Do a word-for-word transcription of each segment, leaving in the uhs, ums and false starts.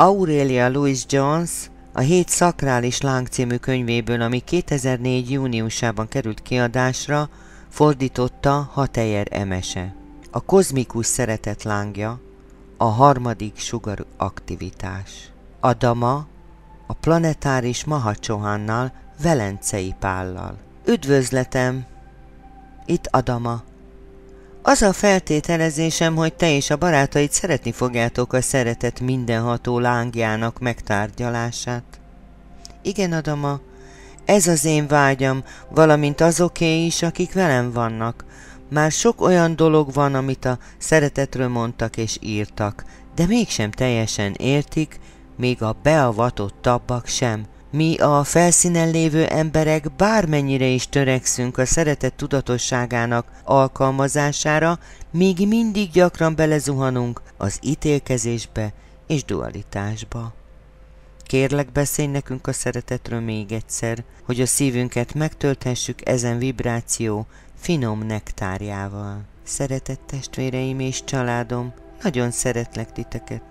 Aurelia Louis-Jones a Hét szakrális láng című könyvéből, ami kétezer-négy júniusában került kiadásra, fordította Hatejer Emese. A kozmikus szeretet lángja, a harmadik sugarú aktivitás. Adama a planetáris Mahacsohannal, Velencei Pállal. Üdvözletem! Itt Adama. Az a feltételezésem, hogy te és a barátaid szeretni fogjátok a szeretet mindenható lángjának megtárgyalását. Igen, Adama, ez az én vágyam, valamint azoké is, akik velem vannak. Már sok olyan dolog van, amit a szeretetről mondtak és írtak, de mégsem teljesen értik, még a beavatottabbak sem. Mi a felszínen lévő emberek bármennyire is törekszünk a szeretet tudatosságának alkalmazására, még mindig gyakran belezuhanunk az ítélkezésbe és dualitásba. Kérlek, beszélj nekünk a szeretetről még egyszer, hogy a szívünket megtölthessük ezen vibráció finom nektárjával. Szeretett testvéreim és családom, nagyon szeretlek titeket.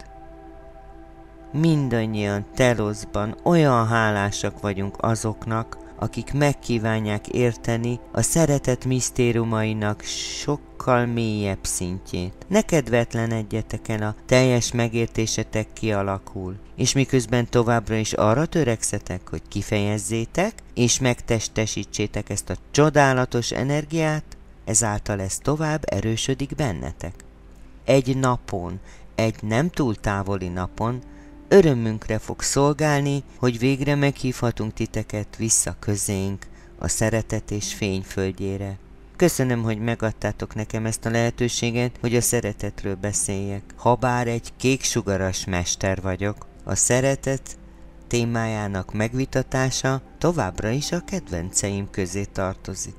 Mindannyian Teloszban olyan hálásak vagyunk azoknak, akik megkívánják érteni a szeretet misztériumainak sokkal mélyebb szintjét. Ne kedvetlenedjetek el, a teljes megértésetek kialakul, és miközben továbbra is arra törekszetek, hogy kifejezzétek, és megtestesítsétek ezt a csodálatos energiát, ezáltal ez tovább erősödik bennetek. Egy napon, egy nem túl távoli napon, örömünkre fog szolgálni, hogy végre meghívhatunk titeket vissza közénk, a szeretet és fény földjére. Köszönöm, hogy megadtátok nekem ezt a lehetőséget, hogy a szeretetről beszéljek. Habár egy kéksugaras mester vagyok, a szeretet témájának megvitatása továbbra is a kedvenceim közé tartozik.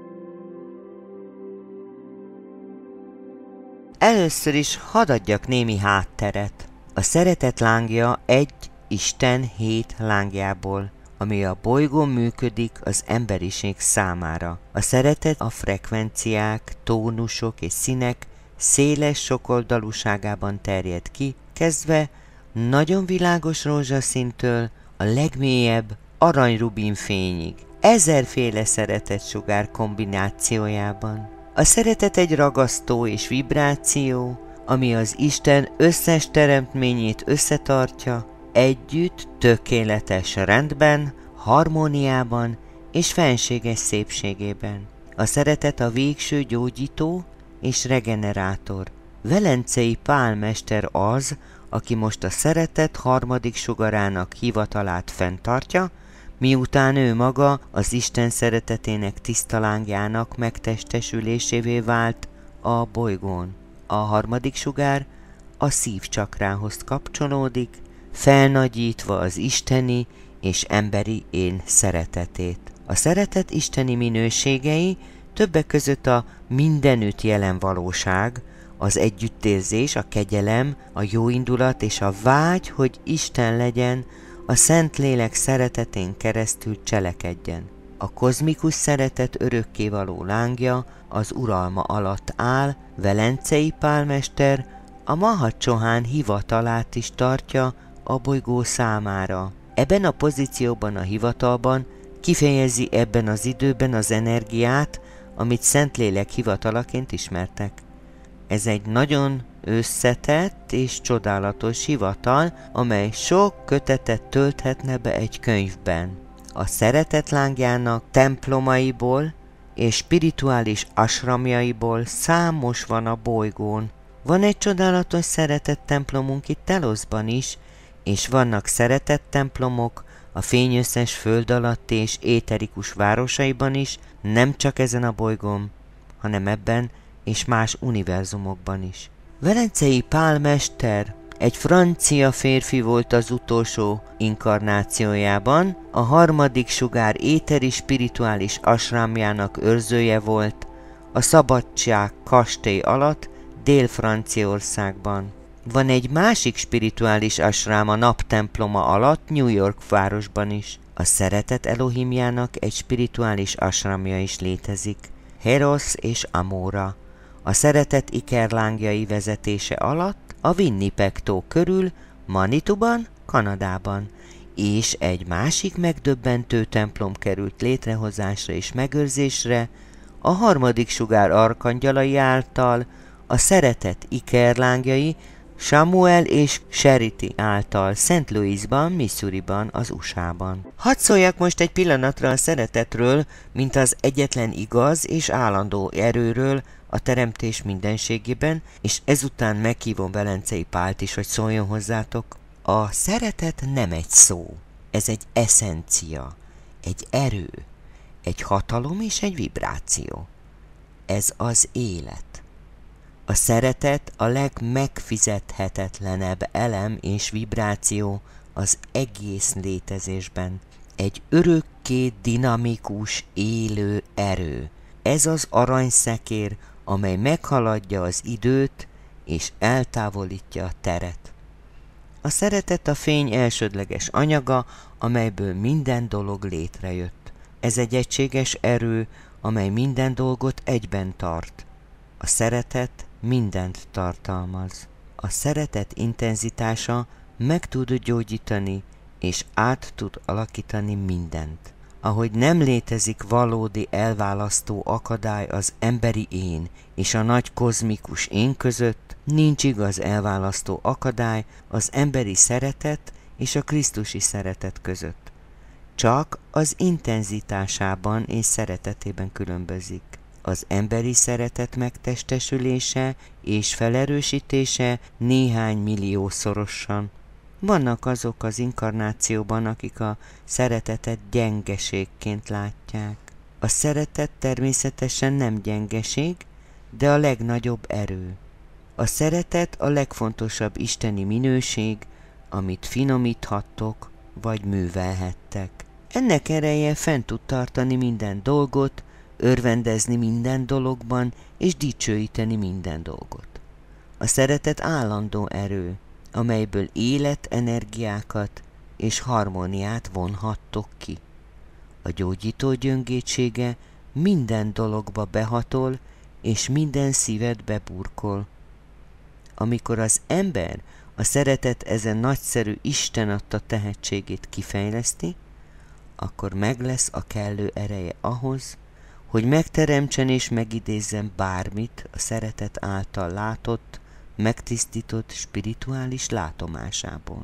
Először is hadd adjak némi hátteret. A szeretet lángja egy Isten hét lángjából, ami a bolygón működik az emberiség számára. A szeretet a frekvenciák, tónusok és színek széles sokoldalúságában terjed ki, kezdve nagyon világos rózsaszíntől a legmélyebb aranyrubin fényig, ezerféle szeretetsugár kombinációjában. A szeretet egy ragasztó és vibráció, ami az Isten összes teremtményét összetartja, együtt, tökéletes rendben, harmóniában és fenséges szépségében. A szeretet a végső gyógyító és regenerátor. Velencei Pál mester az, aki most a szeretet harmadik sugarának hivatalát fenntartja, miután ő maga az Isten szeretetének tiszta lángjának megtestesülésévé vált a bolygón. A harmadik sugár a szívcsakrához kapcsolódik, felnagyítva az isteni és emberi én szeretetét. A szeretet isteni minőségei többek között a mindenütt jelen valóság, az együttérzés, a kegyelem, a jóindulat és a vágy, hogy Isten legyen, a Szentlélek szeretetén keresztül cselekedjen. A kozmikus szeretet örökkévaló lángja az uralma alatt áll, Velencei Pálmester a Mahacsohan hivatalát is tartja a bolygó számára. Ebben a pozícióban, a hivatalban kifejezi ebben az időben az energiát, amit Szentlélek hivatalaként ismertek. Ez egy nagyon összetett és csodálatos hivatal, amely sok kötetet tölthetne be egy könyvben. A szeretet lángjának templomaiból és spirituális asramjaiból számos van a bolygón. Van egy csodálatos szeretett templomunk itt Teloszban is, és vannak szeretett templomok a fényösszes föld alatti és éterikus városaiban is, nem csak ezen a bolygón, hanem ebben és más univerzumokban is. Velencei Pál mester egy francia férfi volt az utolsó inkarnációjában, a harmadik sugár éteri spirituális asramjának őrzője volt, a Szabadság kastély alatt Dél-Franciaországban. Van egy másik spirituális asrám a naptemploma alatt New York városban is. A szeretet Elohimjának egy spirituális asramja is létezik, Heros és Amora. A szeretet ikerlángjai vezetése alatt a Winnipeg tó körül Manituban, Kanadában, és egy másik megdöbbentő templom került létrehozásra és megőrzésre a harmadik sugár arkangyalai által, a szeretet ikerlángjai Samuel és Charity által Szent Louisban, Missouriban, az u es á-ban. Hadd szóljak most egy pillanatra a szeretetről, mint az egyetlen igaz és állandó erőről a teremtés mindenségében, és ezután meghívom Velencei Pált is, hogy szóljon hozzátok. A szeretet nem egy szó, ez egy eszencia, egy erő, egy hatalom és egy vibráció. Ez az élet. A szeretet a legmegfizethetetlenebb elem és vibráció az egész létezésben. Egy örökké dinamikus, élő erő. Ez az aranyszekér, amely meghaladja az időt és eltávolítja a teret. A szeretet a fény elsődleges anyaga, amelyből minden dolog létrejött. Ez egy egységes erő, amely minden dolgot egyben tart. A szeretet mindent tartalmaz. A szeretet intenzitása meg tud gyógyítani, és át tud alakítani mindent. Ahogy nem létezik valódi elválasztó akadály az emberi én és a nagy kozmikus én között, nincs igaz elválasztó akadály az emberi szeretet és a krisztusi szeretet között. Csak az intenzitásában és szeretetében különbözik. Az emberi szeretet megtestesülése és felerősítése néhány milliószorosan. Vannak azok az inkarnációban, akik a szeretetet gyengeségként látják. A szeretet természetesen nem gyengeség, de a legnagyobb erő. A szeretet a legfontosabb isteni minőség, amit finomíthattok vagy művelhettek. Ennek ereje fent tud tartani minden dolgot, örvendezni minden dologban, és dicsőíteni minden dolgot. A szeretet állandó erő, amelyből életenergiákat és harmóniát vonhattok ki. A gyógyító gyöngétsége minden dologba behatol, és minden szíved beburkol. Amikor az ember a szeretet ezen nagyszerű Isten adta tehetségét kifejleszti, akkor meg lesz a kellő ereje ahhoz, hogy megteremtsen és megidézzen bármit a szeretet által látott, megtisztított spirituális látomásából.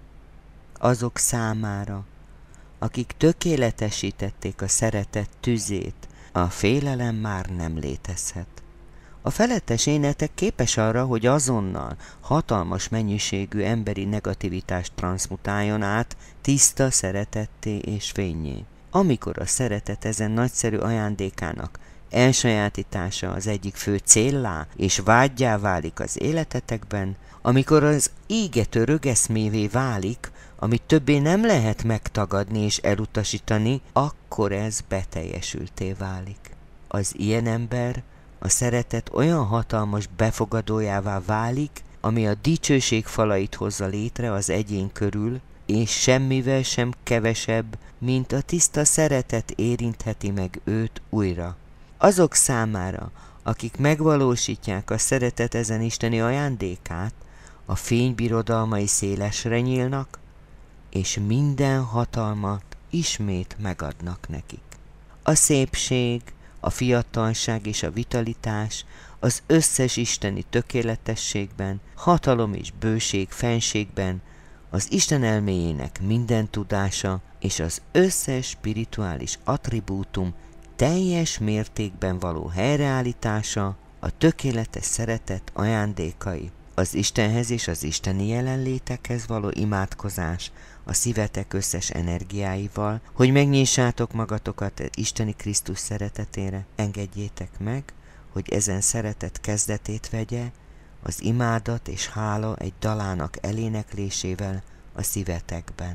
Azok számára, akik tökéletesítették a szeretet tüzét, a félelem már nem létezhet. A felettes énetek képes arra, hogy azonnal hatalmas mennyiségű emberi negativitást transzmutáljon át tiszta szeretetté és fénnyé. Amikor a szeretet ezen nagyszerű ajándékának elsajátítása az egyik fő céllá és vággyá válik az életetekben, amikor az égető rögeszmévé válik, amit többé nem lehet megtagadni és elutasítani, akkor ez beteljesülté válik. Az ilyen ember a szeretet olyan hatalmas befogadójává válik, ami a dicsőség falait hozza létre az egyén körül, és semmivel sem kevesebb, mint a tiszta szeretet érintheti meg őt újra. Azok számára, akik megvalósítják a szeretet ezen isteni ajándékát, a fény birodalmai szélesre nyílnak, és minden hatalmat ismét megadnak nekik. A szépség, a fiatalság és a vitalitás az összes isteni tökéletességben, hatalom és bőség fenségben, az Isten elméjének minden tudása és az összes spirituális attribútum teljes mértékben való helyreállítása, a tökéletes szeretet ajándékai, az Istenhez és az isteni jelenlétekhez való imádkozás, a szívetek összes energiáival, hogy megnyissátok magatokat isteni Krisztus szeretetére, engedjétek meg, hogy ezen szeretet kezdetét vegye, az imádat és hála egy dalának eléneklésével a szívetekben.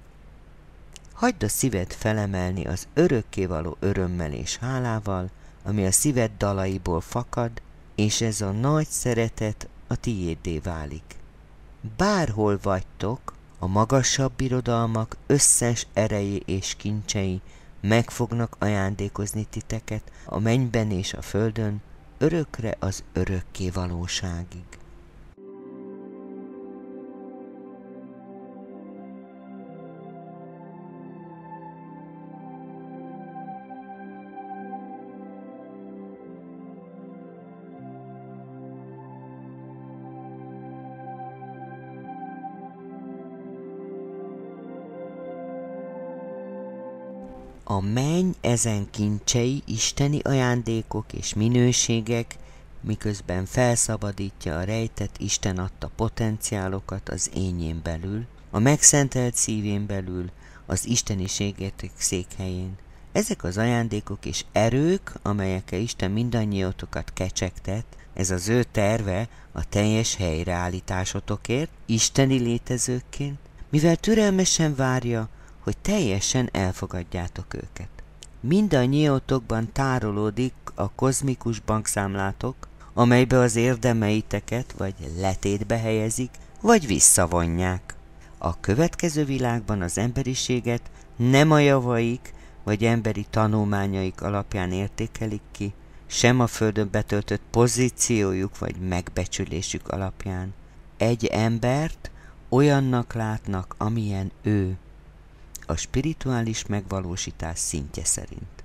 Hagyd a szíved felemelni az örökkévaló örömmel és hálával, ami a szíved dalaiból fakad, és ez a nagy szeretet a tiéddé válik. Bárhol vagytok, a magasabb birodalmak összes erejé és kincsei meg fognak ajándékozni titeket a mennyben és a földön, örökre az örökké valóságig. A menny ezen kincsei isteni ajándékok és minőségek, miközben felszabadítja a rejtett Isten adta potenciálokat az ényén belül, a megszentelt szívén belül, az isteniségek székhelyén. Ezek az ajándékok és erők, amelyekkel Isten mindannyiótokat kecsegtet, ez az ő terve a teljes helyreállításotokért, isteni létezőkként, mivel türelmesen várja, hogy teljesen elfogadjátok őket. Mindannyiótokban tárolódik a kozmikus bankszámlátok, amelybe az érdemeiteket vagy letétbe helyezik, vagy visszavonják. A következő világban az emberiséget nem a javaik vagy emberi tanulmányaik alapján értékelik ki, sem a földön betöltött pozíciójuk vagy megbecsülésük alapján. Egy embert olyannak látnak, amilyen ő, a spirituális megvalósítás szintje szerint.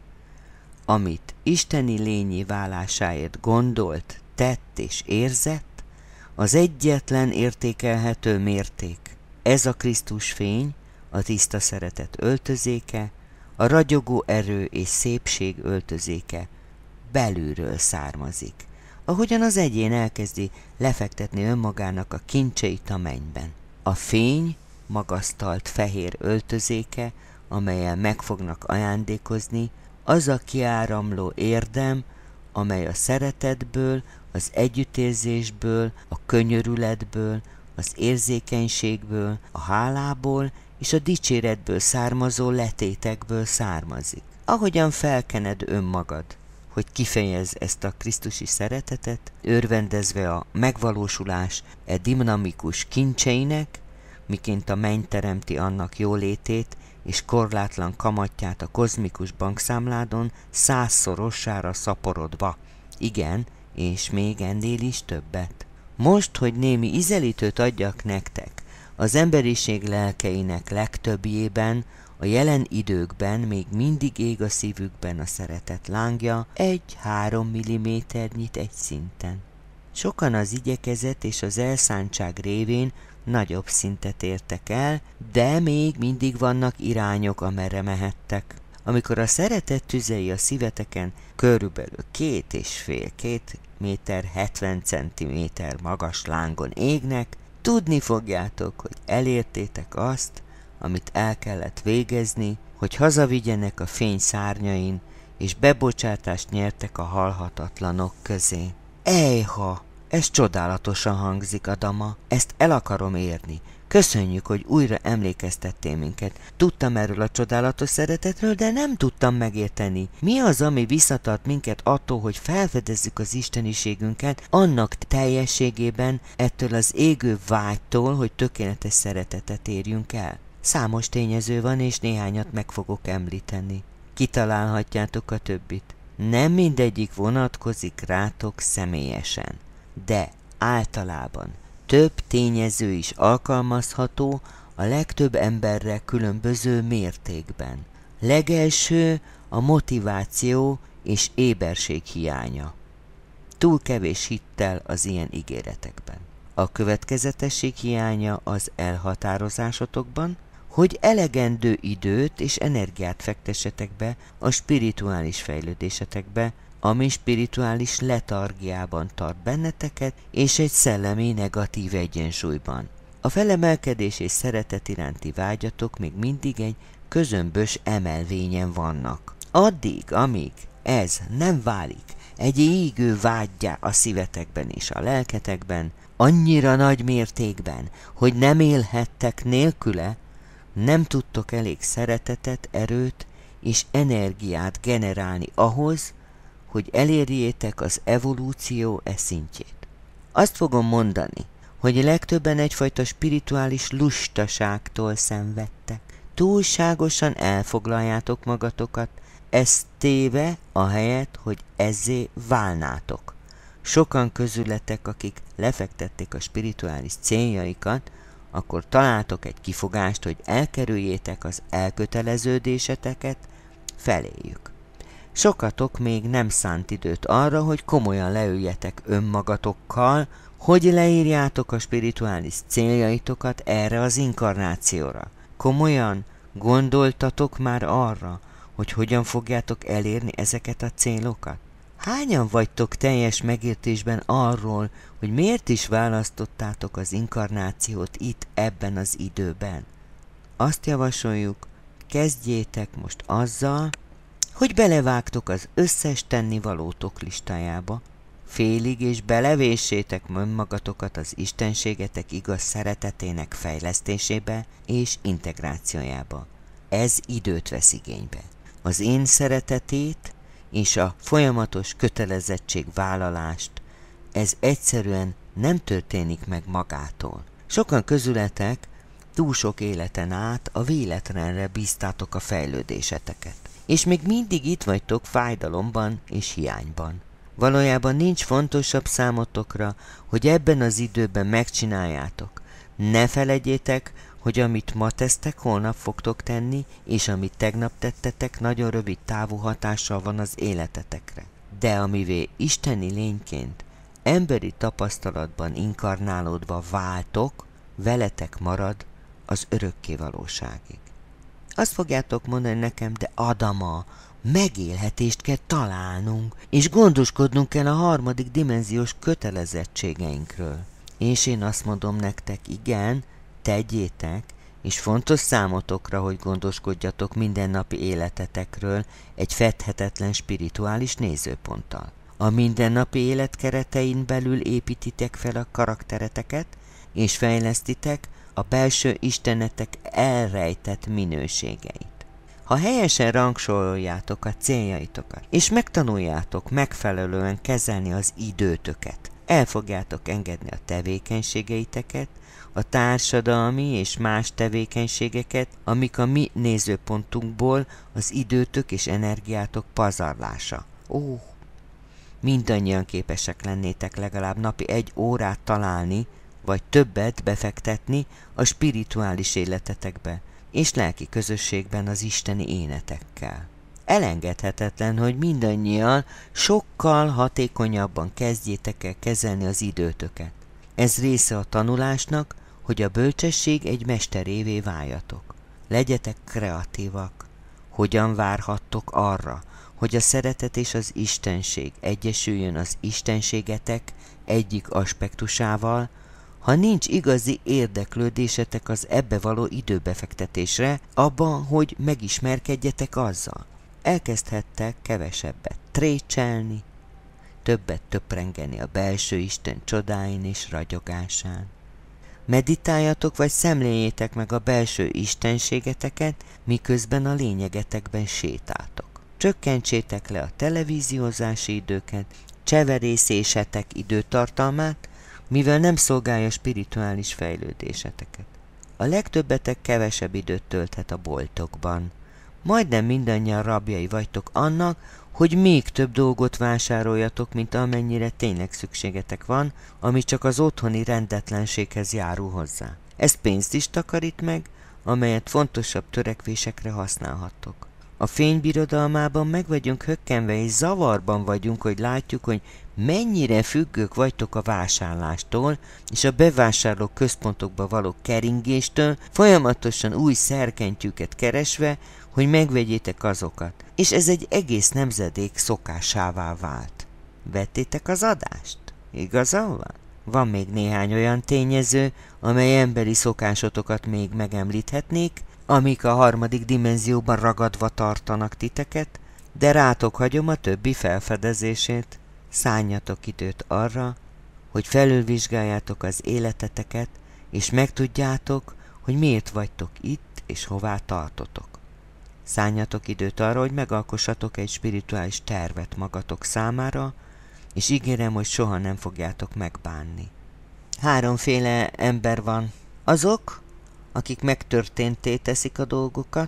Amit isteni lényé válásáért gondolt, tett és érzett, az egyetlen értékelhető mérték. Ez a Krisztus fény, a tiszta szeretet öltözéke, a ragyogó erő és szépség öltözéke belülről származik, ahogyan az egyén elkezdi lefektetni önmagának a kincseit a mennyben. A fény magasztalt fehér öltözéke, amellyel meg fognak ajándékozni, az a kiáramló érdem, amely a szeretetből, az együttérzésből, a könyörületből, az érzékenységből, a hálából és a dicséretből származó letétekből származik. Ahogyan felkened önmagad, hogy kifejez ezt a krisztusi szeretetet, örvendezve a megvalósulás e dinamikus kincseinek, miként a menny teremti annak jólétét és korlátlan kamatját a kozmikus bankszámládon százszorossára szaporodva. Igen, és még ennél is többet. Most, hogy némi ízelítőt adjak nektek, az emberiség lelkeinek legtöbbjében, a jelen időkben még mindig ég a szívükben a szeretet lángja egy-három milliméternyit egy szinten. Sokan az igyekezet és az elszántság révén nagyobb szintet értek el, de még mindig vannak irányok, amerre mehettek. Amikor a szeretet tüzei a szíveteken körülbelül két és fél, két méter hetven centiméter magas lángon égnek, tudni fogjátok, hogy elértétek azt, amit el kellett végezni, hogy hazavigyenek a fény szárnyain, és bebocsátást nyertek a halhatatlanok közé. Ejha! Ez csodálatosan hangzik, Adama, ezt el akarom érni. Köszönjük, hogy újra emlékeztettél minket. Tudtam erről a csodálatos szeretetről, de nem tudtam megérteni. Mi az, ami visszatart minket attól, hogy felfedezzük az isteniségünket, annak teljességében, ettől az égő vágytól, hogy tökéletes szeretetet érjünk el? Számos tényező van, és néhányat meg fogok említeni. Kitalálhatjátok a többit. Nem mindegyik vonatkozik rátok személyesen, de általában több tényező is alkalmazható a legtöbb emberre különböző mértékben. Legelső a motiváció és éberség hiánya. Túl kevés hittel az ilyen ígéretekben. A következetesség hiánya az elhatározásotokban, hogy elegendő időt és energiát fektessetek be a spirituális fejlődésetekbe, ami spirituális letargiában tart benneteket, és egy szellemi negatív egyensúlyban. A felemelkedés és szeretet iránti vágyatok még mindig egy közömbös emelvényen vannak. Addig, amíg ez nem válik egy égő vággyá a szívetekben és a lelketekben, annyira nagy mértékben, hogy nem élhettek nélküle, nem tudtok elég szeretetet, erőt és energiát generálni ahhoz, hogy elérjétek az evolúció e szintjét. Azt fogom mondani, hogy legtöbben egyfajta spirituális lustaságtól szenvedtek. Túlságosan elfoglaljátok magatokat, ezt téve ahelyett, hogy ezzé válnátok. Sokan közületek, akik lefektették a spirituális céljaikat, akkor találtok egy kifogást, hogy elkerüljétek az elköteleződéseteket feléjük. Sokatok még nem szánt időt arra, hogy komolyan leüljetek önmagatokkal, hogy leírjátok a spirituális céljaitokat erre az inkarnációra. Komolyan gondoltatok már arra, hogy hogyan fogjátok elérni ezeket a célokat? Hányan vagytok teljes megértésben arról, hogy miért is választottátok az inkarnációt itt ebben az időben? Azt javasoljuk, kezdjétek most azzal, hogy belevágtok az összes tennivalótok listájába, félig és belevéssétek önmagatokat az istenségetek igaz szeretetének fejlesztésébe és integrációjába. Ez időt vesz igénybe. Az én szeretetét és a folyamatos kötelezettségvállalást, ez egyszerűen nem történik meg magától. Sokan közületek túl sok életen át a véletlenre bíztátok a fejlődéseteket. És még mindig itt vagytok fájdalomban és hiányban. Valójában nincs fontosabb számotokra, hogy ebben az időben megcsináljátok. Ne feledjétek, hogy amit ma tesztek, holnap fogtok tenni, és amit tegnap tettetek, nagyon rövid távú hatással van az életetekre. De amivé isteni lényként, emberi tapasztalatban inkarnálódva váltok, veletek marad az örökké valóságig. Azt fogjátok mondani nekem, de Adama, megélhetést kell találnunk, és gondoskodnunk kell a harmadik dimenziós kötelezettségeinkről. És én azt mondom nektek, igen, tegyétek, és fontos számotokra, hogy gondoskodjatok mindennapi életetekről egy fedhetetlen spirituális nézőponttal. A mindennapi élet keretein belül építitek fel a karaktereteket, és fejlesztitek a belső istenetek elrejtett minőségeit. Ha helyesen rangsoroljátok a céljaitokat, és megtanuljátok megfelelően kezelni az időtöket, el fogjátok engedni a tevékenységeiteket, a társadalmi és más tevékenységeket, amik a mi nézőpontunkból az időtök és energiátok pazarlása. Ó, mindannyian képesek lennétek legalább napi egy órát találni, vagy többet befektetni a spirituális életetekbe, és lelki közösségben az isteni énetekkel. Elengedhetetlen, hogy mindannyian sokkal hatékonyabban kezdjétek el kezelni az időtöket. Ez része a tanulásnak, hogy a bölcsesség egy mesterévé váljatok. Legyetek kreatívak. Hogyan várhattok arra, hogy a szeretet és az istenség egyesüljön az istenségetek egyik aspektusával, ha nincs igazi érdeklődésetek az ebbe való időbefektetésre, abban, hogy megismerkedjetek azzal. Elkezdhettek kevesebbet trécselni, többet töprengeni a belső Isten csodáin és ragyogásán. Meditáljatok vagy szemléljétek meg a belső istenségeteket, miközben a lényegetekben sétáltok. Csökkentsétek le a televíziózási időket, cseverészésetek időtartalmát, mivel nem szolgálja spirituális fejlődéseteket. A legtöbbetek kevesebb időt tölthet a boltokban. Majdnem mindannyian rabjai vagytok annak, hogy még több dolgot vásároljatok, mint amennyire tényleg szükségetek van, ami csak az otthoni rendetlenséghez járul hozzá. Ez pénzt is takarít meg, amelyet fontosabb törekvésekre használhattok. A fény birodalmában meg vagyunk hökkenve, és zavarban vagyunk, hogy látjuk, hogy mennyire függők vagytok a vásárlástól, és a bevásárló központokba való keringéstől, folyamatosan új szerkentyűket keresve, hogy megvegyétek azokat. És ez egy egész nemzedék szokásává vált. Vettétek az adást? Igazam van? Van még néhány olyan tényező, amely emberi szokásotokat még megemlíthetnék, amik a harmadik dimenzióban ragadva tartanak titeket, de rátok hagyom a többi felfedezését. Szánjatok időt arra, hogy felülvizsgáljátok az életeteket, és megtudjátok, hogy miért vagytok itt, és hová tartotok. Szánjatok időt arra, hogy megalkossatok egy spirituális tervet magatok számára, és ígérem, hogy soha nem fogjátok megbánni. Háromféle ember van. Azok, akik megtörténté teszik a dolgokat,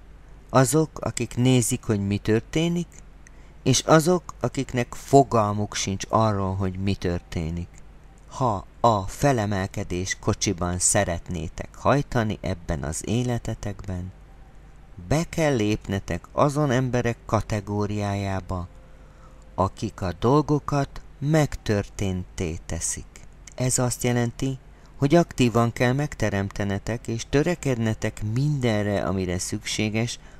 azok, akik nézik, hogy mi történik, és azok, akiknek fogalmuk sincs arról, hogy mi történik. Ha a felemelkedés kocsiban szeretnétek hajtani ebben az életetekben, be kell lépnetek azon emberek kategóriájába, akik a dolgokat megtörténté teszik. Ez azt jelenti, hogy aktívan kell megteremtenetek és törekednetek mindenre, amire szükséges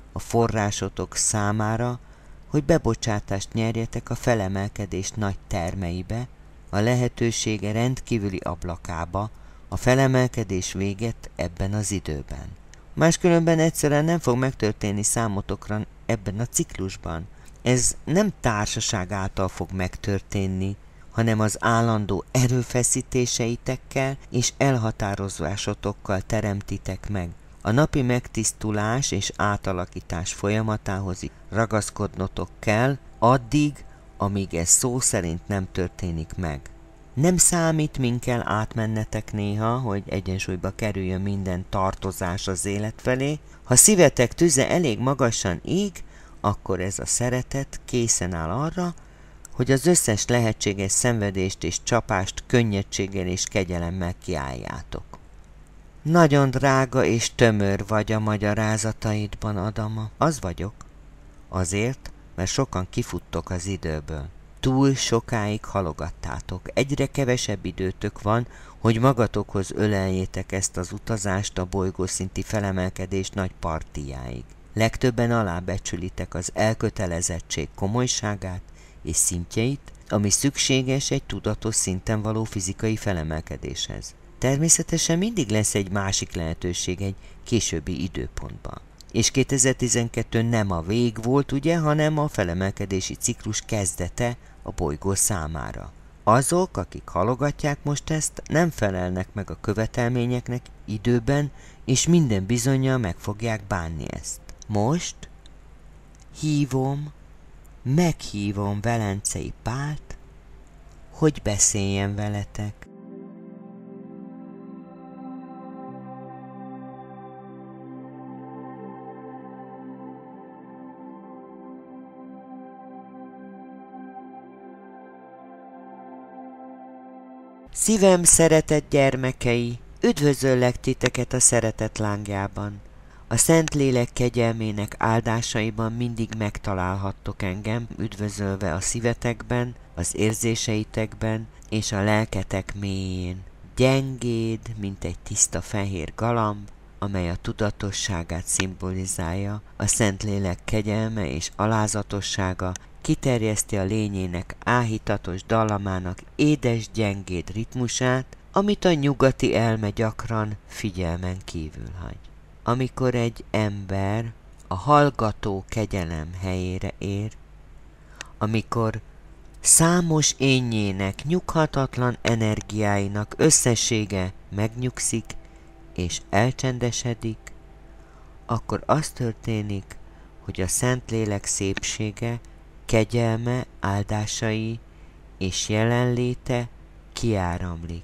a forrásotok számára, hogy bebocsátást nyerjetek a felemelkedés nagy termeibe, a lehetősége rendkívüli ablakába, a felemelkedés véget ebben az időben. Máskülönben egyszerűen nem fog megtörténni számotokra ebben a ciklusban. Ez nem társaság által fog megtörténni, hanem az állandó erőfeszítéseitekkel és elhatározásotokkal teremtitek meg. A napi megtisztulás és átalakítás folyamatához ragaszkodnotok kell, addig, amíg ez szó szerint nem történik meg. Nem számít, min kell átmennetek néha, hogy egyensúlyba kerüljön minden tartozás az élet felé. Ha szívetek tüze elég magasan ég, akkor ez a szeretet készen áll arra, hogy az összes lehetséges szenvedést és csapást könnyedséggel és kegyelemmel kiálljátok. Nagyon drága és tömör vagy a magyarázataidban, Adama. Az vagyok. Azért, mert sokan kifuttok az időből. Túl sokáig halogattátok. Egyre kevesebb időtök van, hogy magatokhoz öleljétek ezt az utazást a bolygószinti felemelkedés nagy partiáig. Legtöbben alábecsülitek az elkötelezettség komolyságát és szintjeit, ami szükséges egy tudatos szinten való fizikai felemelkedéshez. Természetesen mindig lesz egy másik lehetőség egy későbbi időpontban. És kétezer-tizenkettő nem a vég volt, ugye, hanem a felemelkedési ciklus kezdete a bolygó számára. Azok, akik halogatják most ezt, nem felelnek meg a követelményeknek időben, és minden bizonnyal meg fogják bánni ezt. Most hívom, meghívom Velencei Pált, hogy beszéljen veletek. Szívem szeretett gyermekei, üdvözöllek titeket a szeretet lángjában. A Szentlélek kegyelmének áldásaiban mindig megtalálhattok engem, üdvözölve a szívetekben, az érzéseitekben és a lelketek mélyén. Gyengéd, mint egy tiszta fehér galamb, amely a tudatosságát szimbolizálja, a Szentlélek kegyelme és alázatossága kiterjeszti a lényének áhítatos dallamának édes gyengéd ritmusát, amit a nyugati elme gyakran figyelmen kívül hagy. Amikor egy ember a hallgató kegyelem helyére ér, amikor számos énjének, nyughatatlan energiáinak összessége megnyugszik és elcsendesedik, akkor az történik, hogy a Szentlélek szépsége, kegyelme, áldásai és jelenléte kiáramlik.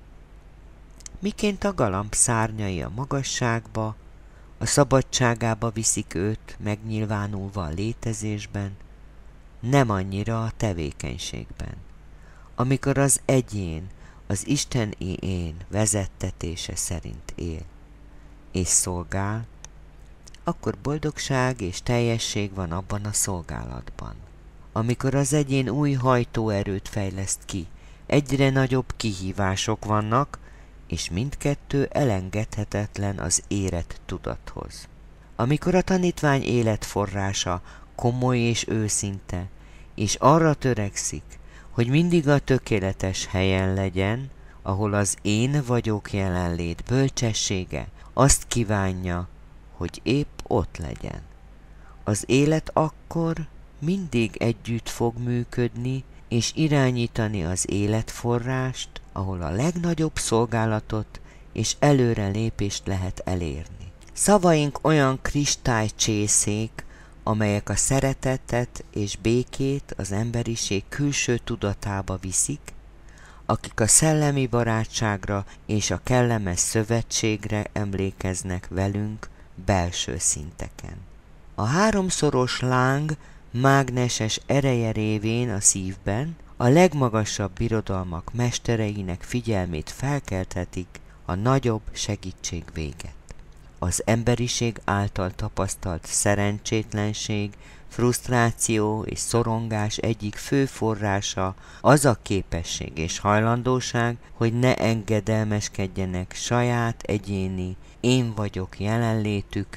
Miként a galamb szárnyai a magasságba, a szabadságába viszik őt, megnyilvánulva a létezésben, nem annyira a tevékenységben. Amikor az egyén az isteni én vezettetése szerint él és szolgál, akkor boldogság és teljesség van abban a szolgálatban. Amikor az egyén új hajtóerőt fejleszt ki, egyre nagyobb kihívások vannak, és mindkettő elengedhetetlen az érett tudathoz. Amikor a tanítvány életforrása komoly és őszinte, és arra törekszik, hogy mindig a tökéletes helyen legyen, ahol az én vagyok jelenlét bölcsessége azt kívánja, hogy épp ott legyen. Az élet akkor mindig együtt fog működni, és irányítani az életforrást, ahol a legnagyobb szolgálatot és előrelépést lehet elérni. Szavaink olyan kristálycsészék, amelyek a szeretetet és békét az emberiség külső tudatába viszik, akik a szellemi barátságra és a kellemes szövetségre emlékeznek velünk belső szinteken. A háromszoros láng mágneses ereje révén a szívben a legmagasabb birodalmak mestereinek figyelmét felkelthetik a nagyobb segítség véget. Az emberiség által tapasztalt szerencsétlenség, frusztráció és szorongás egyik fő forrása az a képesség és hajlandóság, hogy ne engedelmeskedjenek saját egyéni én vagyok jelenlétük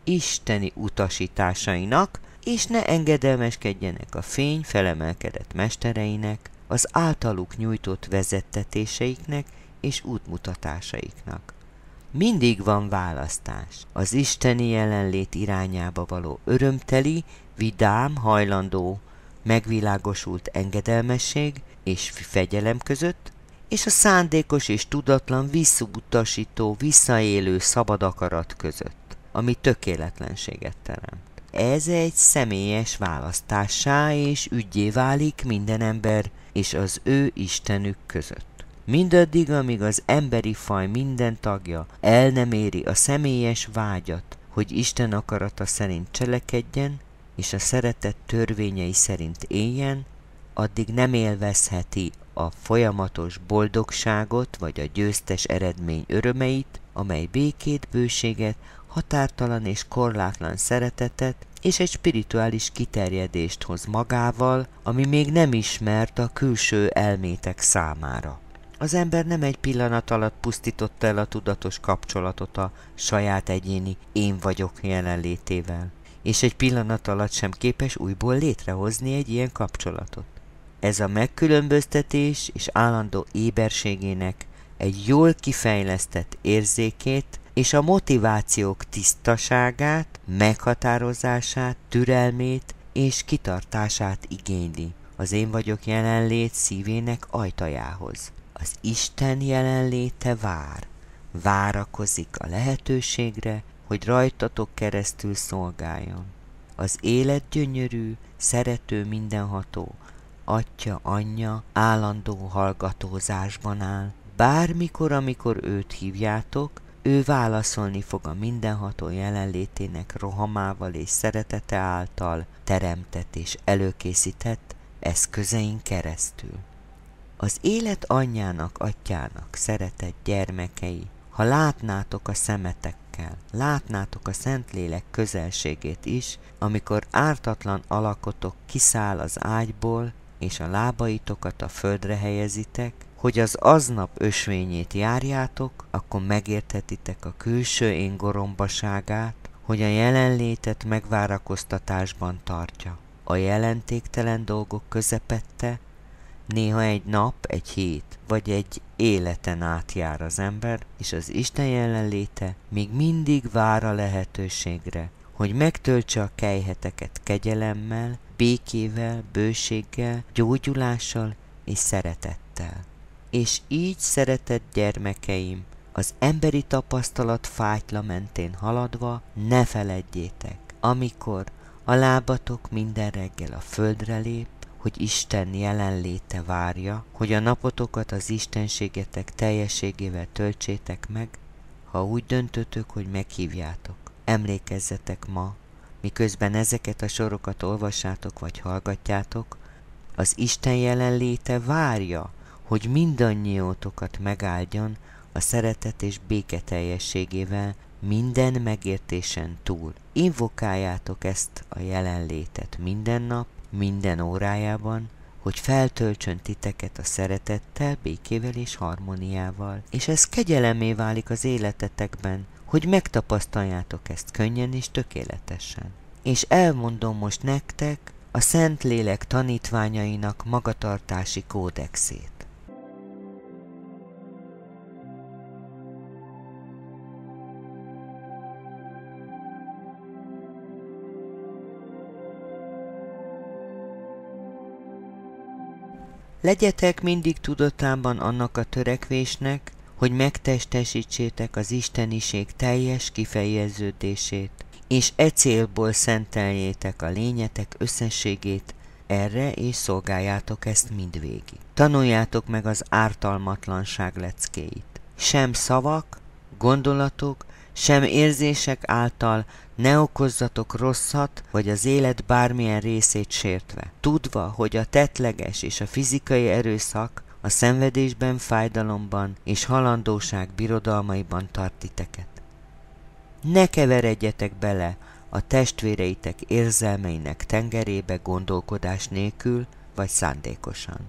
isteni utasításainak, és ne engedelmeskedjenek a fény felemelkedett mestereinek, az általuk nyújtott vezettetéseiknek és útmutatásaiknak. Mindig van választás. Az isteni jelenlét irányába való örömteli, vidám, hajlandó, megvilágosult engedelmesség és fegyelem között, és a szándékos és tudatlan visszautasító, visszaélő szabad akarat között, ami tökéletlenséget teremt. Ez egy személyes választássá és üggyé válik minden ember és az ő Istenük között. Mindaddig, amíg az emberi faj minden tagja el nem éri a személyes vágyat, hogy Isten akarata szerint cselekedjen, és a szeretet törvényei szerint éljen, addig nem élvezheti a folyamatos boldogságot vagy a győztes eredmény örömeit, amely békét, bőséget, határtalan és korlátlan szeretetet és egy spirituális kiterjedést hoz magával, ami még nem ismert a külső elmétek számára. Az ember nem egy pillanat alatt pusztította el a tudatos kapcsolatot a saját egyéni én vagyok jelenlétével, és egy pillanat alatt sem képes újból létrehozni egy ilyen kapcsolatot. Ez a megkülönböztetés és állandó éberségének egy jól kifejlesztett érzékét és a motivációk tisztaságát, meghatározását, türelmét és kitartását igényli az én vagyok jelenlét szívének ajtajához. Az Isten jelenléte vár, várakozik a lehetőségre, hogy rajtatok keresztül szolgáljon. Az élet gyönyörű, szerető, mindenható, Atya, Anyja állandó hallgatózásban áll. Bármikor, amikor őt hívjátok, ő válaszolni fog a mindenható jelenlétének rohamával és szeretete által teremtett és előkészített eszközein keresztül. Az élet anyjának, atyának szeretett gyermekei, ha látnátok a szemetekkel, látnátok a Szentlélek közelségét is, amikor ártatlan alakotok kiszáll az ágyból, és a lábaitokat a földre helyezitek, hogy az aznap ösvényét járjátok, akkor megérthetitek a külső én gorombaságát, hogy a jelenlétet megvárakoztatásban tartja. A jelentéktelen dolgok közepette néha egy nap, egy hét, vagy egy életen át jár az ember, és az Isten jelenléte még mindig vár a lehetőségre, hogy megtöltse a kelyheteket kegyelemmel, békével, bőséggel, gyógyulással és szeretettel. És így, szeretett gyermekeim, az emberi tapasztalat fátyla mentén haladva, ne feledjétek, amikor a lábatok minden reggel a földre lép, hogy Isten jelenléte várja, hogy a napotokat az istenségetek teljességével töltsétek meg, ha úgy döntötök, hogy meghívjátok. Emlékezzetek ma, miközben ezeket a sorokat olvassátok vagy hallgatjátok, az Isten jelenléte várja, hogy mindannyiótokat megáldjon a szeretet és béke teljességével minden megértésen túl. Invokáljátok ezt a jelenlétet minden nap, minden órájában, hogy feltöltsön titeket a szeretettel, békével és harmóniával, és ez kegyelemé válik az életetekben, hogy megtapasztaljátok ezt könnyen és tökéletesen. És elmondom most nektek a Szentlélek tanítványainak magatartási kódexét. Legyetek mindig tudatában annak a törekvésnek, hogy megtestesítsétek az isteniség teljes kifejeződését, és e célból szenteljétek a lényetek összességét erre, és szolgáljátok ezt mindvégig. Tanuljátok meg az ártalmatlanság leckéit. Sem szavak, gondolatok, sem érzések által ne okozzatok rosszat, vagy az élet bármilyen részét sértve, tudva, hogy a tettleges és a fizikai erőszak a szenvedésben, fájdalomban és halandóság birodalmaiban tart titeket. Ne keveredjetek bele a testvéreitek érzelmeinek tengerébe gondolkodás nélkül vagy szándékosan.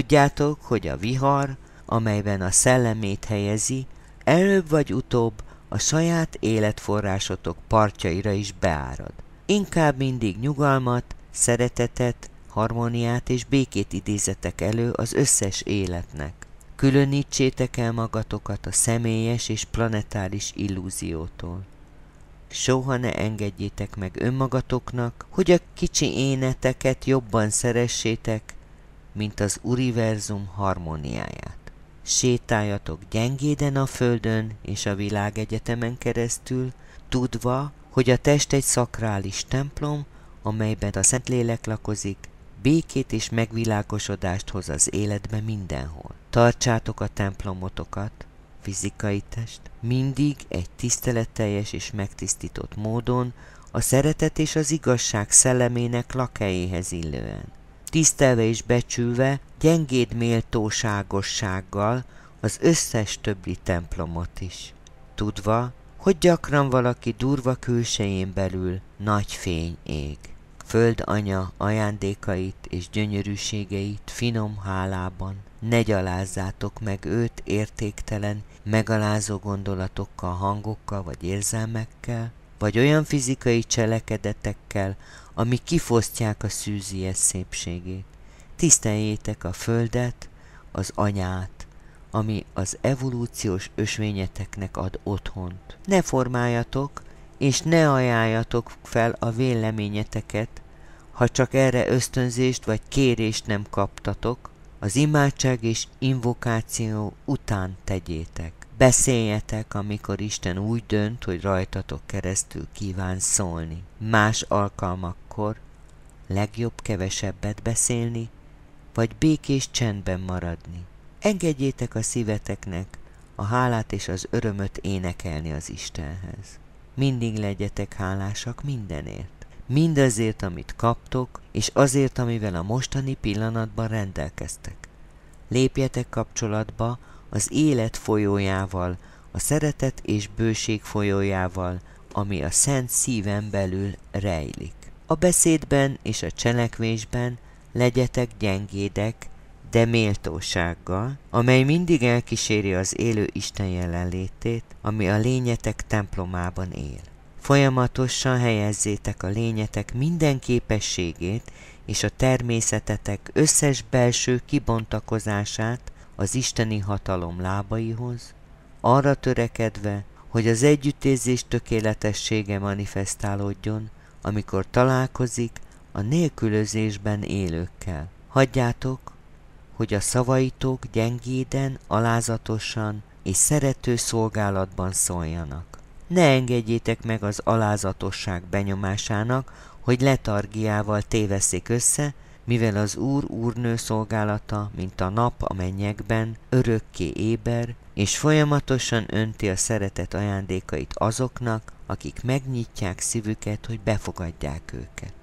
Tudjátok, hogy a vihar, amelyben a szellemét helyezi, előbb vagy utóbb a saját életforrásotok partjaira is beárad. Inkább mindig nyugalmat, szeretetet, harmóniát és békét idézetek elő az összes életnek. Különítsétek el magatokat a személyes és planetáris illúziótól. Soha ne engedjétek meg önmagatoknak, hogy a kicsi éneteket jobban szeressétek, mint az univerzum harmóniáját. Sétáljatok gyengéden a földön és a világegyetemen keresztül, tudva, hogy a test egy szakrális templom, amelyben a Szentlélek lakozik, békét és megvilágosodást hoz az életbe mindenhol. Tartsátok a templomotokat, fizikai test, mindig egy tiszteletteljes és megtisztított módon, a szeretet és az igazság szellemének lakhelyéhez illően. Tisztelve és becsülve, gyengéd méltóságossággal az összes többi templomot is. Tudva, hogy gyakran valaki durva külsején belül nagy fény ég. Föld anya ajándékait és gyönyörűségeit finom hálában, ne gyalázzátok meg őt értéktelen, megalázó gondolatokkal, hangokkal vagy érzelmekkel, vagy olyan fizikai cselekedetekkel, amik kifosztják a szűzies szépségét. Tiszteljétek a földet, az anyát, ami az evolúciós ösvényeteknek ad otthont. Ne formáljatok, és ne ajánljatok fel a véleményeteket, ha csak erre ösztönzést vagy kérést nem kaptatok, az imádság és invokáció után tegyétek. Beszéljetek, amikor Isten úgy dönt, hogy rajtatok keresztül kíván szólni. Más alkalmakkor legjobb kevesebbet beszélni, vagy békés csendben maradni. Engedjétek a szíveteknek a hálát és az örömöt énekelni az Istenhez. Mindig legyetek hálásak mindenért. Mindazért, amit kaptok, és azért, amivel a mostani pillanatban rendelkeztek. Lépjetek kapcsolatba az élet folyójával, a szeretet és bőség folyójával, ami a szent szíven belül rejlik. A beszédben és a cselekvésben legyetek gyengédek, de méltósággal, amely mindig elkíséri az élő Isten jelenlétét, ami a lényetek templomában él. Folyamatosan helyezzétek a lényetek minden képességét és a természetetek összes belső kibontakozását az isteni hatalom lábaihoz, arra törekedve, hogy az együttérzés tökéletessége manifestálódjon, amikor találkozik a nélkülözésben élőkkel. Hagyjátok, hogy a szavaitok gyengéden, alázatosan és szerető szolgálatban szóljanak. Ne engedjétek meg az alázatosság benyomásának, hogy letargiával tévesszék össze, mivel az Úr úrnő szolgálata, mint a nap a mennyekben, örökké éber, és folyamatosan önti a szeretet ajándékait azoknak, akik megnyitják szívüket, hogy befogadják őket.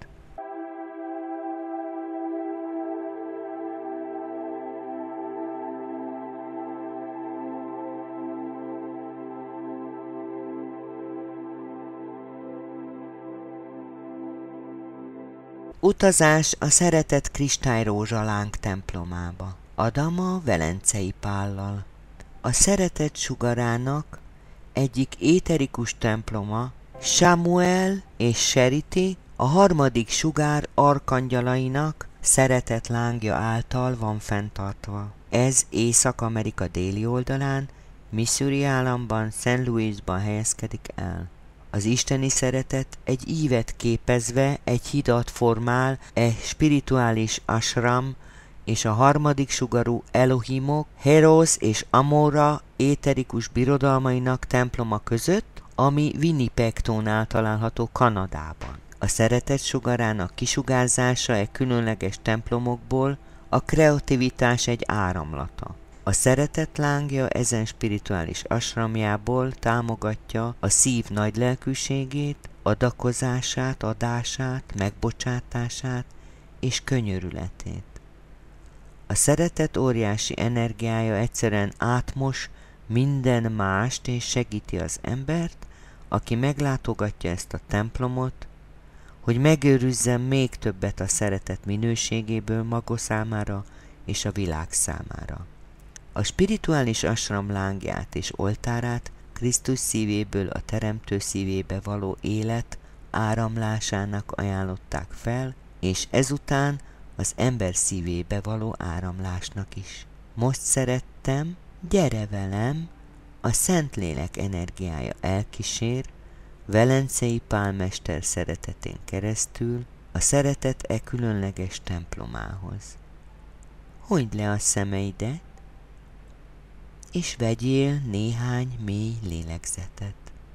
Utazás a szeretett kristályrózsalánk templomába. Adama Velencei Pállal. A szeretet sugarának egyik éterikus temploma, Samuel és Charity, a harmadik sugár arkangyalainak szeretet lángja által van fenntartva. Ez Észak-Amerika déli oldalán, Missouri államban, Saint Louisban helyezkedik el. Az isteni szeretet egy ívet képezve egy hidat formál e spirituális ashram és a harmadik sugarú Elohimok, Heros és Amora éterikus birodalmainak temploma között, ami Winnipegtónál található Kanadában. A szeretet sugarának kisugárzása e különleges templomokból a kreativitás egy áramlata. A szeretet lángja ezen spirituális ashramjából támogatja a szív nagylelkűségét, adakozását, adását, megbocsátását és könyörületét. A szeretet óriási energiája egyszerűen átmos minden mást és segíti az embert, aki meglátogatja ezt a templomot, hogy megőrizzen még többet a szeretet minőségéből maga számára és a világ számára. A spirituális ashram lángját és oltárát Krisztus szívéből a Teremtő szívébe való élet áramlásának ajánlották fel, és ezután az ember szívébe való áramlásnak is. Most szerettem, gyere velem, a Szentlélek energiája elkísér, Velencei Pálmester szeretetén keresztül a szeretet e különleges templomához. Hunyd le a szemeidet, és vegyél néhány mély lélegzetet.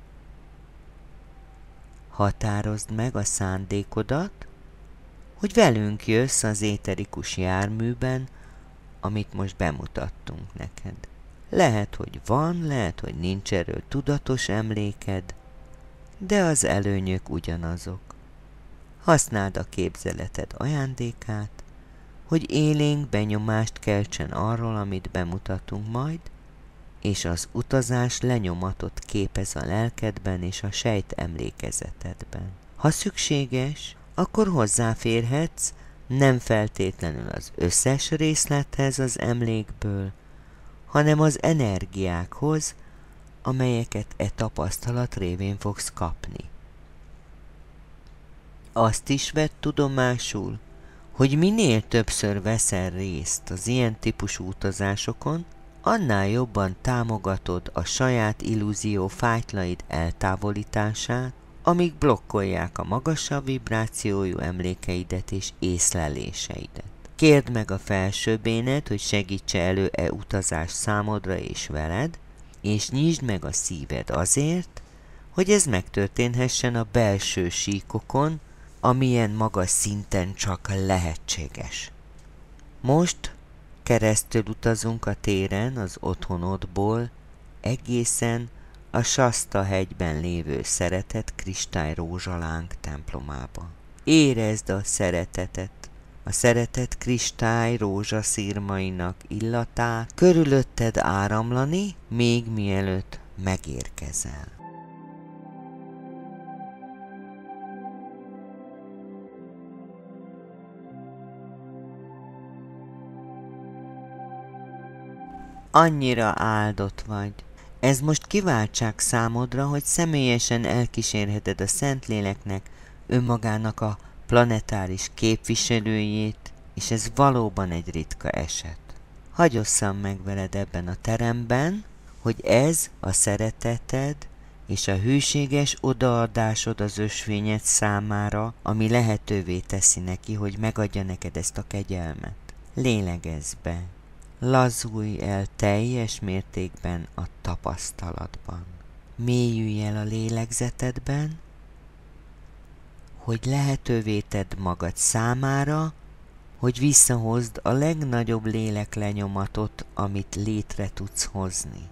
Határozd meg a szándékodat, hogy velünk jössz az éterikus járműben, amit most bemutattunk neked. Lehet, hogy van, lehet, hogy nincs erről tudatos emléked, de az előnyök ugyanazok. Használd a képzeleted ajándékát, hogy élénk benyomást keltsen arról, amit bemutatunk majd, és az utazás lenyomatot képez a lelkedben és a sejt emlékezetedben. Ha szükséges, akkor hozzáférhetsz nem feltétlenül az összes részlethez az emlékből, hanem az energiákhoz, amelyeket e tapasztalat révén fogsz kapni. Azt is vedd tudomásul, hogy minél többször veszel részt az ilyen típusú utazásokon, annál jobban támogatod a saját illúzió fájtlaid eltávolítását, amik blokkolják a magasabb vibrációjú emlékeidet és észleléseidet. Kérd meg a felsőbbénet, hogy segítse elő e utazás számodra és veled, és nyisd meg a szíved azért, hogy ez megtörténhessen a belső síkokon, amilyen magas szinten csak lehetséges. Most keresztül utazunk a téren az otthonodból egészen a Sasta hegyben lévő szeretet kristály rózsaláng templomába. Érezd a szeretetet, a szeretet kristály rózsaszírmainak illatát körülötted áramlani, még mielőtt megérkezel. Annyira áldott vagy. Ez most kiváltság számodra, hogy személyesen elkísérheted a Szentléleknek önmagának a planetáris képviselőjét, és ez valóban egy ritka eset. Hadd osszam meg veled ebben a teremben, hogy ez a szereteted és a hűséges odaadásod az ösvényed számára, ami lehetővé teszi neki, hogy megadja neked ezt a kegyelmet. Lélegezz be. Lazulj el teljes mértékben a tapasztalatban. Mélyülj el a lélegzetedben, hogy lehetővé tedd magad számára, hogy visszahozd a legnagyobb léleklenyomatot, amit létre tudsz hozni.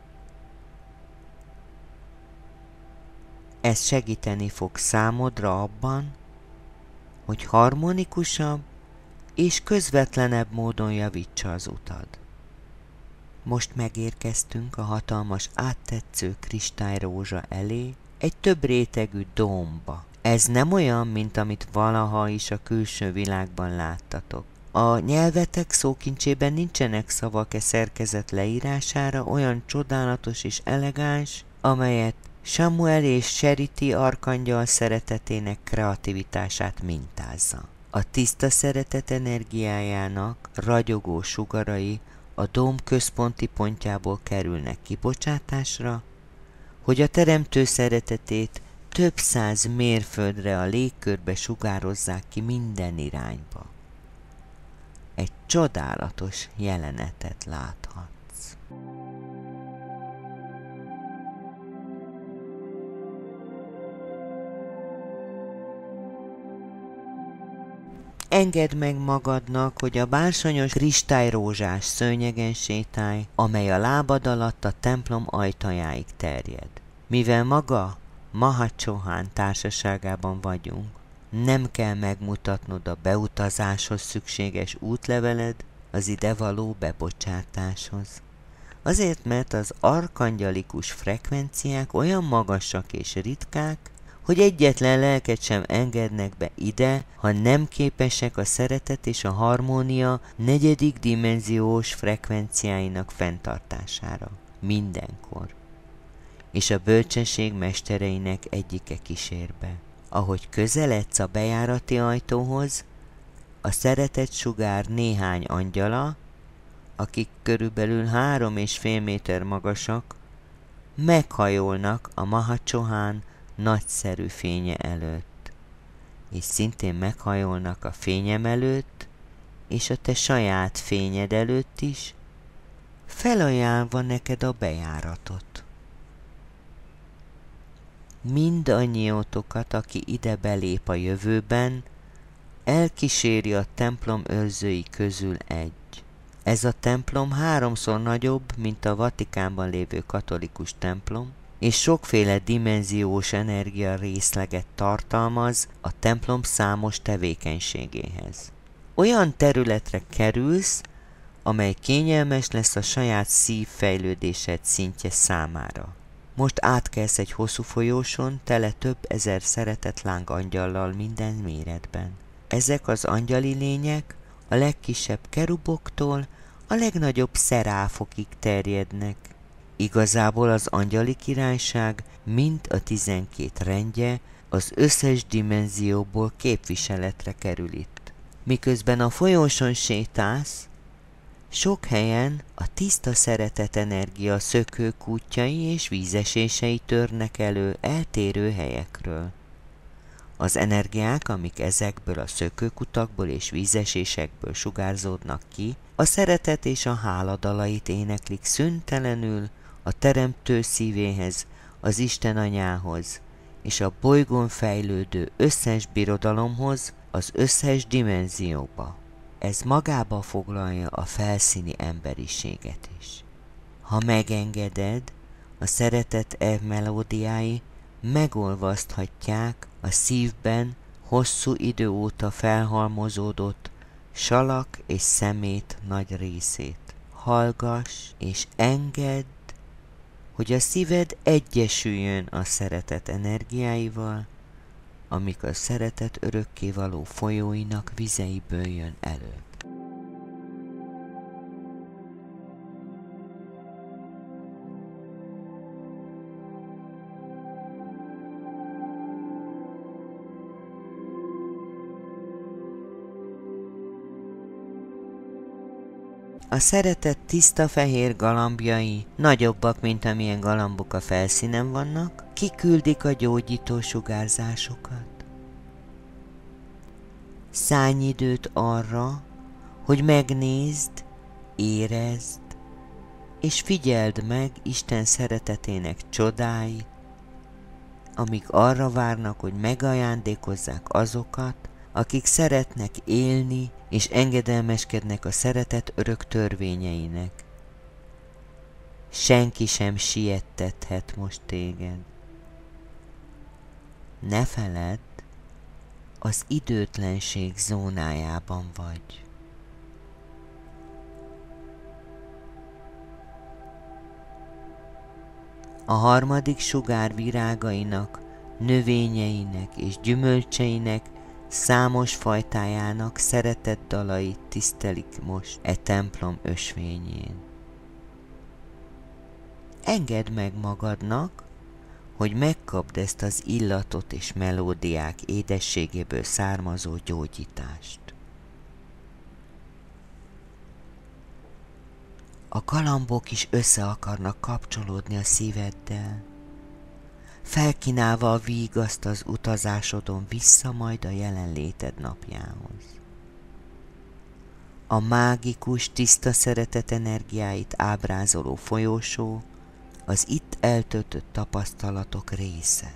Ez segíteni fog számodra abban, hogy harmonikusabb és közvetlenebb módon javítsa az utad. Most megérkeztünk a hatalmas áttetsző kristályrózsa elé, egy több rétegű dómba. Ez nem olyan, mint amit valaha is a külső világban láttatok. A nyelvetek szókincsében nincsenek szavak e szerkezet leírására, olyan csodálatos és elegáns, amelyet Samuel és Charity arkangyal szeretetének kreativitását mintázza. A tiszta szeretet energiájának ragyogó sugarai a dóm központi pontjából kerülnek kibocsátásra, hogy a Teremtő szeretetét több száz mérföldre a légkörbe sugározzák ki minden irányba. Egy csodálatos jelenetet láthatsz. Engedd meg magadnak, hogy a bársonyos kristályrózsás szőnyegen sétálj, amely a lábad alatt a templom ajtajáig terjed. Mivel maga Mahachohan társaságában vagyunk, nem kell megmutatnod a beutazáshoz szükséges útleveled az idevaló bebocsátáshoz. Azért, mert az arkangyalikus frekvenciák olyan magasak és ritkák, hogy egyetlen lelket sem engednek be ide, ha nem képesek a szeretet és a harmónia negyedik dimenziós frekvenciáinak fenntartására. Mindenkor. és a bölcsesség mestereinek egyike kísérbe. Ahogy közeledsz a bejárati ajtóhoz, a szeretet sugár néhány angyala, akik körülbelül három és fél méter magasak, meghajolnak a Mahacsohán nagyszerű fénye előtt, és szintén meghajolnak a fényem előtt, és a te saját fényed előtt is, felajánlva neked a bejáratot. Mindannyiótokat, aki ide belép a jövőben, elkíséri a templom őrzői közül egy. Ez a templom háromszor nagyobb, mint a Vatikánban lévő katolikus templom, és sokféle dimenziós energia részleget tartalmaz a templom számos tevékenységéhez. Olyan területre kerülsz, amely kényelmes lesz a saját szívfejlődésed szintje számára. Most átkelsz egy hosszú folyóson, tele több ezer szeretetláng angyallal minden méretben. Ezek az angyali lények a legkisebb keruboktól a legnagyobb szeráfokig terjednek. Igazából az angyali királyság, mint a tizenkét rendje, az összes dimenzióból képviseletre kerül itt. Miközben a folyóson sétálsz, sok helyen a tiszta szeretet energia szökőkútjai és vízesései törnek elő eltérő helyekről. Az energiák, amik ezekből a szökőkutakból és vízesésekből sugárzódnak ki, a szeretet és a hála dalait éneklik szüntelenül a Teremtő szívéhez, az Isten anyához, és a bolygón fejlődő összes birodalomhoz, az összes dimenzióba. Ez magába foglalja a felszíni emberiséget is. Ha megengeded, a szeretet e melódiái megolvaszthatják a szívben hosszú idő óta felhalmozódott salak és szemét nagy részét. Hallgass és engedd, hogy a szíved egyesüljön a szeretet energiáival, amik a szeretet örökkévaló folyóinak vizeiből jön elő. A szeretet tiszta fehér galambjai, nagyobbak, mint amilyen galambok a felszínen vannak, kiküldik a gyógyító sugárzásokat. Szállj időt arra, hogy megnézd, érezd, és figyeld meg Isten szeretetének csodáit, amik arra várnak, hogy megajándékozzák azokat, akik szeretnek élni és engedelmeskednek a szeretet örök törvényeinek. Senki sem siettethet most téged. Ne feledd, az időtlenség zónájában vagy. A harmadik sugár virágainak, növényeinek és gyümölcseinek számos fajtájának szeretett dalait tisztelik most e templom ösvényén. Engedd meg magadnak, hogy megkapd ezt az illatot és melódiák édességéből származó gyógyítást. A galambok is össze akarnak kapcsolódni a szíveddel, felkínálva a vígaszt az utazásodon vissza majd a jelenléted napjához. A mágikus, tiszta szeretet energiáit ábrázoló folyósó az itt eltöltött tapasztalatok része.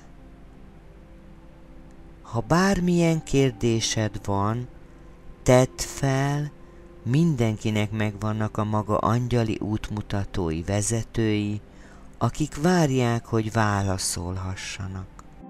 Ha bármilyen kérdésed van, tedd fel, mindenkinek megvannak a maga angyali útmutatói, vezetői, akik várják, hogy válaszolhassanak.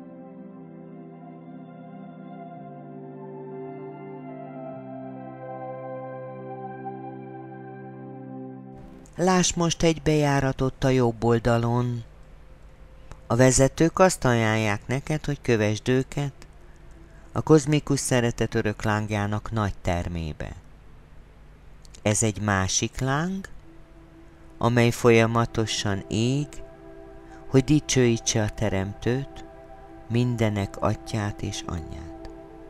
Láss most egy bejáratot a jobb oldalon. A vezetők azt ajánlják neked, hogy kövesd őket a kozmikus szeretet örök lángjának nagy termébe. Ez egy másik láng, amely folyamatosan ég, hogy dicsőítse a Teremtőt, mindenek atyját és anyját.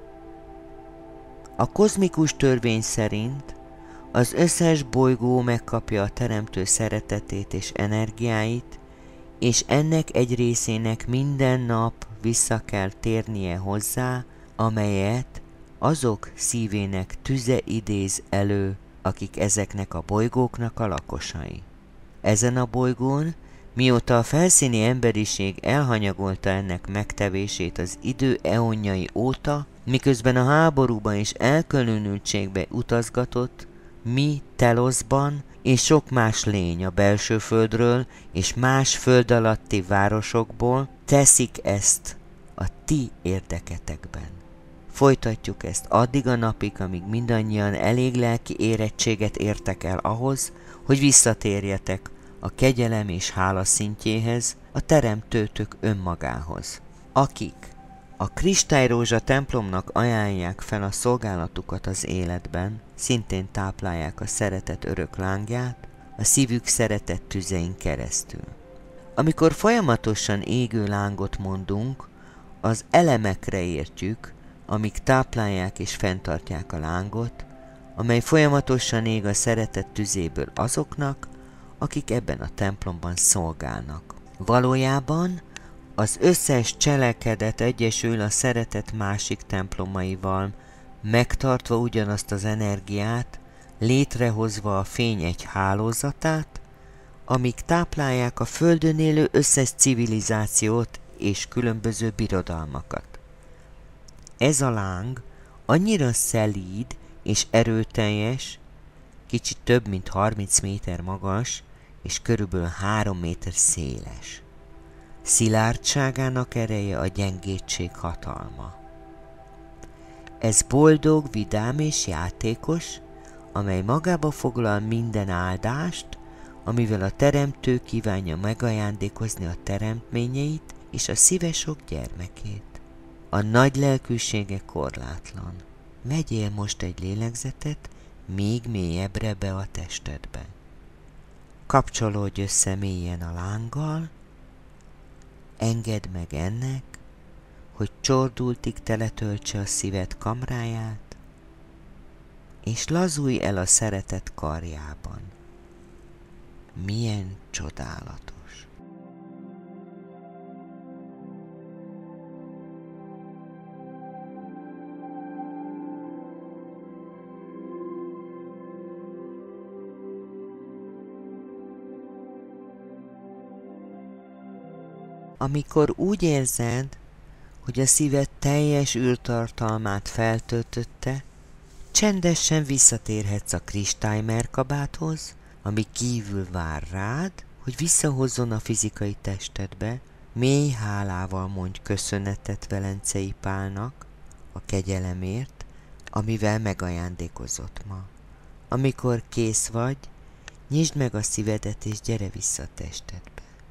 A kozmikus törvény szerint az összes bolygó megkapja a Teremtő szeretetét és energiáit, és ennek egy részének minden nap vissza kell térnie hozzá, amelyet azok szívének tüze idéz elő, akik ezeknek a bolygóknak a lakosai. Ezen a bolygón, mióta a felszíni emberiség elhanyagolta ennek megtevését az idő eonjai óta, miközben a háborúban és elkülönültségbe utazgatott, mi Teloszban és sok más lény a belső földről és más föld alatti városokból teszik ezt a ti érdeketekben. Folytatjuk ezt addig a napig, amíg mindannyian elég lelki érettséget értek el ahhoz, hogy visszatérjetek a kegyelem és hála szintjéhez, a Teremtőtök önmagához. Akik a Kristályrózsa templomnak ajánlják fel a szolgálatukat az életben, szintén táplálják a szeretet örök lángját, a szívük szeretet tüzein keresztül. Amikor folyamatosan égő lángot mondunk, az elemekre értjük, amik táplálják és fenntartják a lángot, amely folyamatosan ég a szeretet tüzéből azoknak, akik ebben a templomban szolgálnak. Valójában az összes cselekedet egyesül a szeretet másik templomaival, megtartva ugyanazt az energiát, létrehozva a fény egy hálózatát, amik táplálják a földön élő összes civilizációt és különböző birodalmakat. Ez a láng annyira szelíd és erőteljes, kicsit több mint harminc méter magas, és körülbelül három méter széles. Szilárdságának ereje a gyengétség hatalma. Ez boldog, vidám és játékos, amely magába foglal minden áldást, amivel a Teremtő kívánja megajándékozni a teremtményeit és a szíve sok gyermekét. A nagy lelkűsége korlátlan. Vegyél most egy lélegzetet még mélyebbre be a testedbe. Kapcsolódj össze mélyen a lánggal, engedd meg ennek, hogy csordultig teletöltse a szíved kamráját, és lazulj el a szeretet karjában. Milyen csodálatos! Amikor úgy érzed, hogy a szíved teljes űrtartalmát feltöltötte, csendesen visszatérhetsz a kristálymerkabáthoz, ami kívül vár rád, hogy visszahozzon a fizikai testedbe, mély hálával mondj köszönetet Velencei Pálnak a kegyelemért, amivel megajándékozott ma. Amikor kész vagy, nyisd meg a szívedet és gyere vissza a testedbe.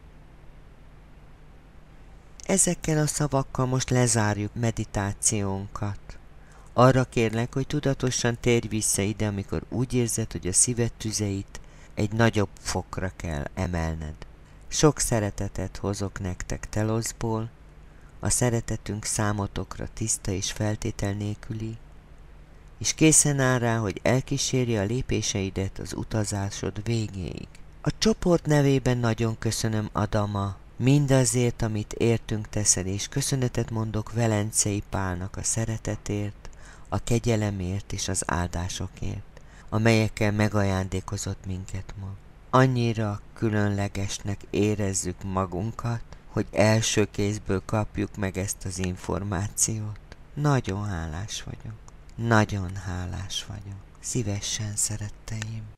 Ezekkel a szavakkal most lezárjuk meditációnkat. Arra kérlek, hogy tudatosan térj vissza ide, amikor úgy érzed, hogy a szíved tüzeit egy nagyobb fokra kell emelned. Sok szeretetet hozok nektek Teloszból, a szeretetünk számotokra tiszta és feltétel nélküli, és készen áll rá, hogy elkísérje a lépéseidet az utazásod végéig. A csoport nevében nagyon köszönöm, Adama, mindazért, amit értünk teszel, és köszönetet mondok Velencei Pálnak a szeretetért, a kegyelemért és az áldásokért, amelyekkel megajándékozott minket ma. Annyira különlegesnek érezzük magunkat, hogy első kézből kapjuk meg ezt az információt. Nagyon hálás vagyok. Nagyon hálás vagyok. Szívesen, szeretteim.